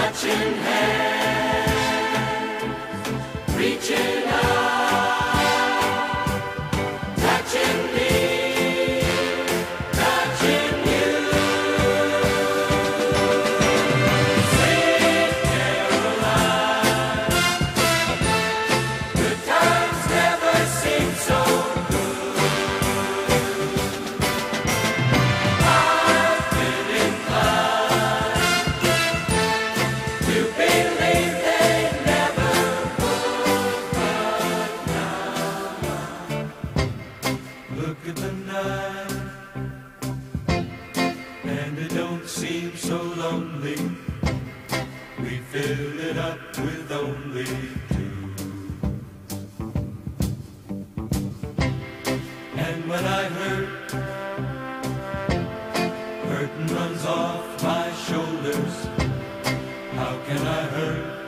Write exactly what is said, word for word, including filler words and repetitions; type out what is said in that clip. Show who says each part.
Speaker 1: touching hands, reaching out, touching me, touching you. Sweet Caroline, good times never seem so good. I've been inclined to believe they never would, but now look at the night, and it don't seem so lonely. We fill it up with only two. And when I hurt, burden runs off my shoulders. How can I hurt